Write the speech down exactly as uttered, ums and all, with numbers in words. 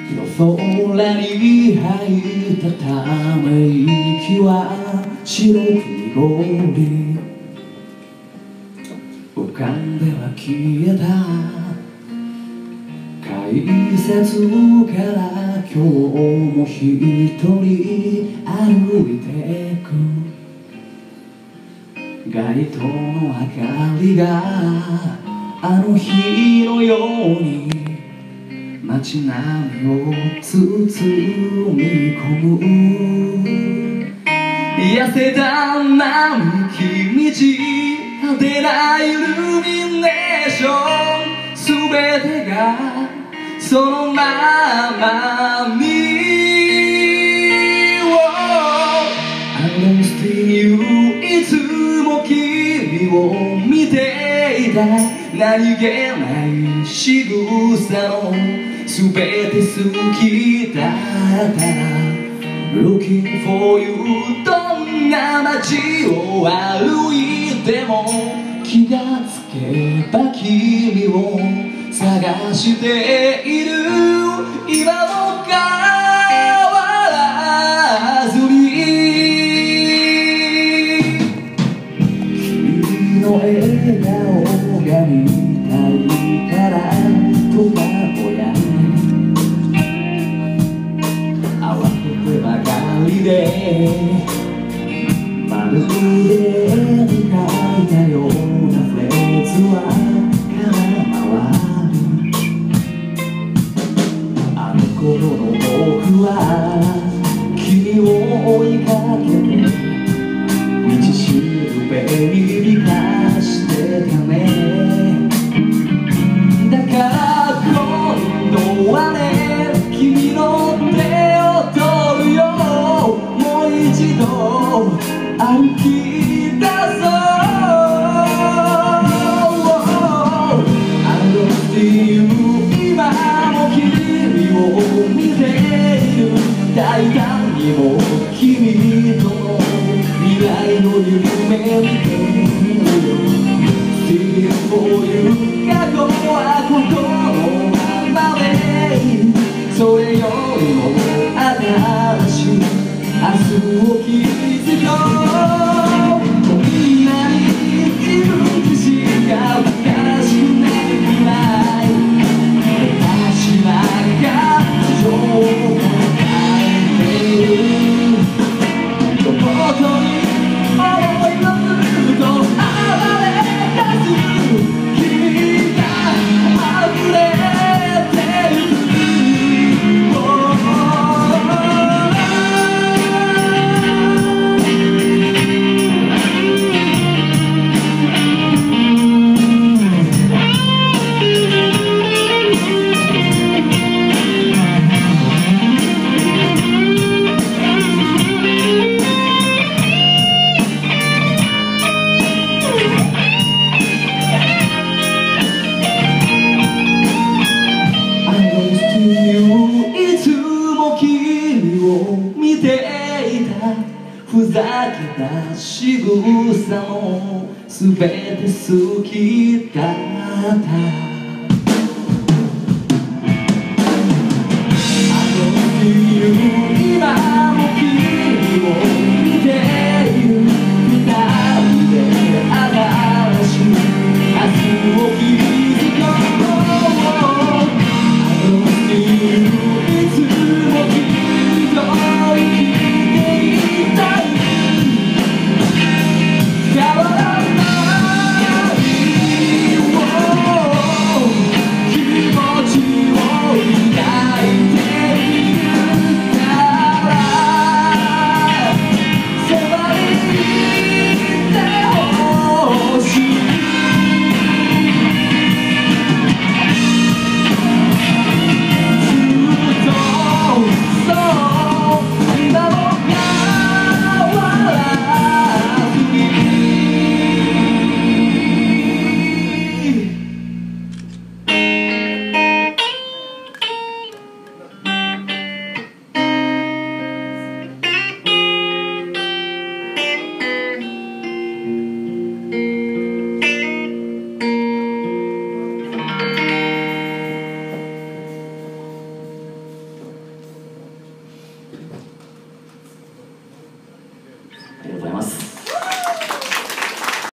夜空に吐いたため息は白く濁り浮かんでは消えた改札から今日も一人歩いてく街灯の明かりがあの日のように街並みを包み込む痩せた並木道派手なイルミネーションすべてがそのままに I'm lost in you いつも君を見ていた何気ない仕草のすべて好きだった Looking for you どんな街を歩いても気がつけば君を探している今も変わらずに君の笑顔が見たいからとかぼや慌ててばかりでまるで絵に描いたようなフレーズは頃の僕は君を追いかけて道しるべに生かしてたねだから今度はね君の手を取るよもう一度歩き出そう I'm lost in you 今も君を見ている大胆にも君との未来の夢見ているよ Still for you 過去はここのままでそれよりも新しい明日を築こうこんなに自分自身が悲しくなるくらい私なんかどことに思いのずっと暴れ出す君が溢れてるふざけた仕草もすべて好きだった